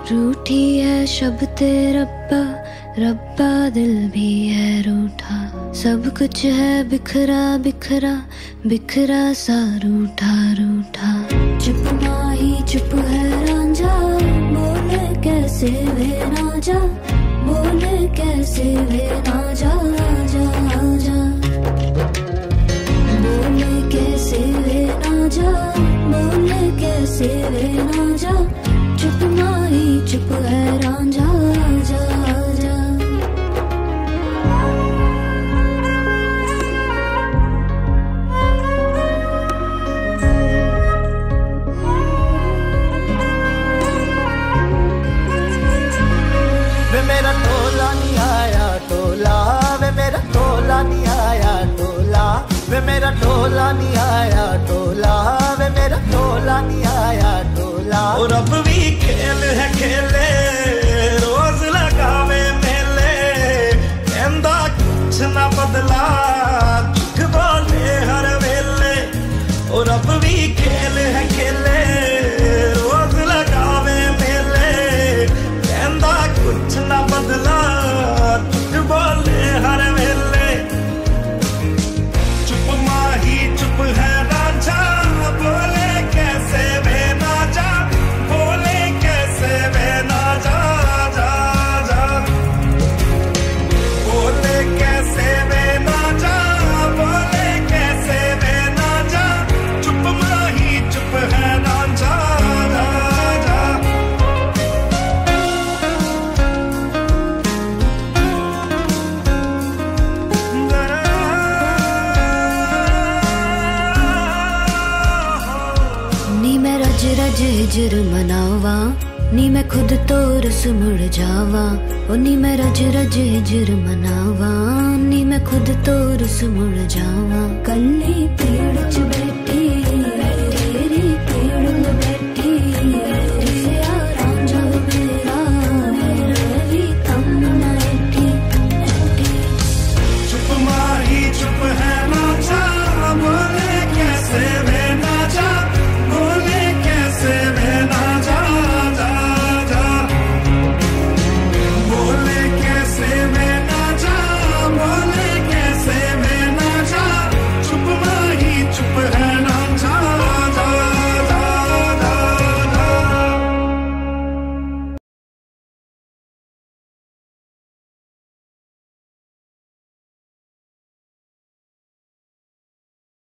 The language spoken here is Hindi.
रूठी है शब्दे रब्बा, रब्बा दिल भी है रूठा। सब कुछ है बिखरा बिखरा, बिखरा सा रूठा रूठा। चुप माही चुप है रांझा, बोले कैसे वे ना जा, बोले कैसे वे ना जा जा जा। बोले कैसे वे ना जा, बोले कैसे वे ना जा। चुप माही चुप है रांझा जा जा। वे मेरा टोला नहीं आया टोला, वे मेरा टोला नहीं आया टोला। वे मेरा टोला नहीं आया टोला, वे मेरा टोला नहीं आया टोला। और अब भी खेल है खेले, रोज लगावे मेले। कहंदा कुछ ना बदला, दुख बोले हर वेले। और अब भी खेल है खेले, रोज लगावे मेले। कहंदा कुछ ना बदला, दुख बोले हर वेले। चुप माही चुप है रांझा, बोले कैसे वे ना जा, बोले कैसे वे ना जा जा जा। बोले कैसे वे ना जा, बोले कैसे वे ना जा। चुप माही चुप है रांझा जा जा। नी मैं रज रज हिजर मनावा, नी मैं खुद तो रस मुड़ जावा। ओ नी मैं रज रज हिजर मनावा, नी मैं खुद तो रस मुड़ जावा। कल्ली पेड़ च बैठी